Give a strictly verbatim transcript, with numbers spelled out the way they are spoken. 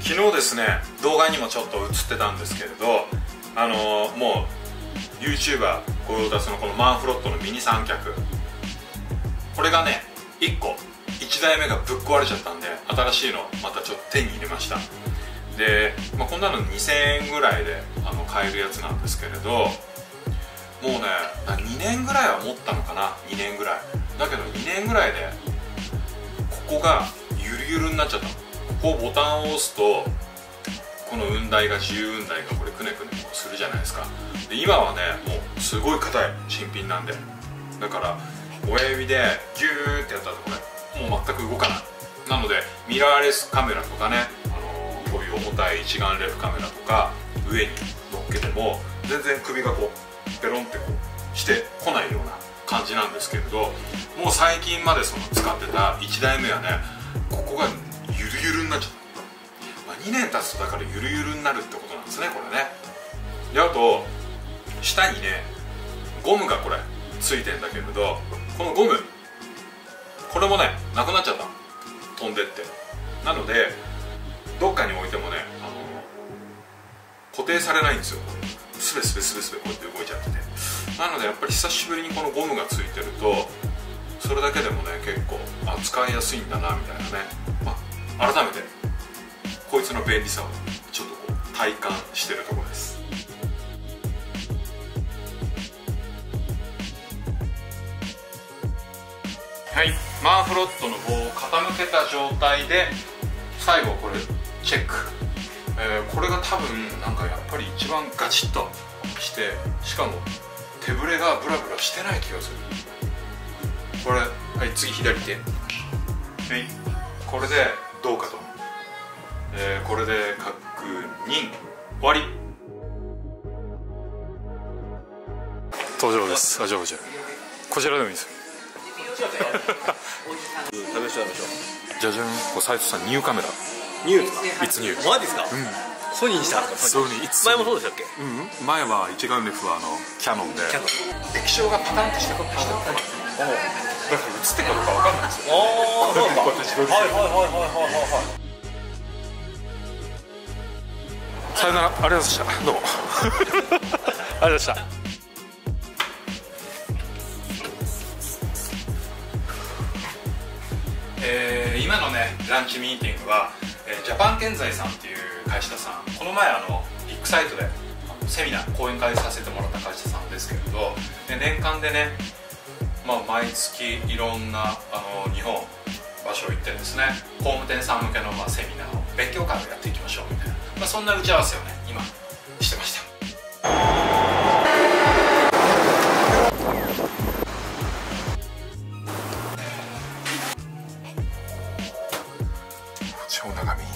昨日ですね、動画にもちょっと映ってたんですけれど、あのー、もう YouTuber 御用達のこのマンフロットのミニ三脚、これがねいっこいちだいめがぶっ壊れちゃったんで、新しいのまたちょっと手に入れました。で、まあ、こんなのにせんえんぐらいであの買えるやつなんですけれど、もうねにねんぐらいは持ったのかな。にねんぐらいだけど、にねんぐらいでここがゆるゆるになっちゃったの。ここボタンを押すとこの雲台が、自由雲台がこれくねくねするじゃないですか。で今はねもうすごい硬い新品なんで、だから親指でギューってやったとこれもう全く動かない。なのでミラーレスカメラとかね、あのー、こういう重たい一眼レフカメラとか上に乗っけても全然首がこうペロンってこうしてこないような感じなんですけれど、もう最近までその使ってたいちだいめはね、ここがゆるゆるになっちゃった。まあ、にねん経つとだからゆるゆるになるってことなんですね、これね。であと下にねゴムがこれついてんだけれど、このゴムこれもねなくなっちゃった、飛んでって。なのでどっかに置いてもね、あの固定されないんですよ。スベスベスベスベこうやって動いちゃってて。なのでやっぱり久しぶりにこのゴムがついてると、それだけでもね結構扱いやすいんだなみたいなね、まあ、改めてこいつの便利さをちょっとこう体感してるところです。はい、マンフロットの棒を傾けた状態で最後これチェック、えー、これが多分なんかやっぱり一番ガチッとして、しかも手ぶれがブラブラしてない気がする。これ、はい、次左手、はい、これでどうかと、えー、これで確認終わり。登場です。あ、じゃあこちらこちらでもいいですよ。 試してみましょう。 じゃじゃん、これ斉藤さんニューカメラ。 ニューですか？ いつニュー？ マジですか？うん。ソニーにしたんですか？ ソニー。 前もそうでしたっけ？ うん。前は一眼レフはあのキヤノンで。 キヤノン。 液晶がパタンとしたことしてた。だから映ってるかどうかわかんないんですよ。 ああ、そうか。はいはいはいはいはいはい。 さよなら、ありがとうございました。どうも。ありがとうございました。えー、今のねランチミーティングは、えー、ジャパン建材さんっていう会社さん、この前あのビッグサイトでセミナー講演会させてもらった会社さんですけれど、で年間でね、まあ、毎月いろんなあの日本場所行ってですね、工務店さん向けの、まあ、セミナーを勉強会をやっていきましょうみたいな、まあ、そんな打ち合わせをね今してました。超長身。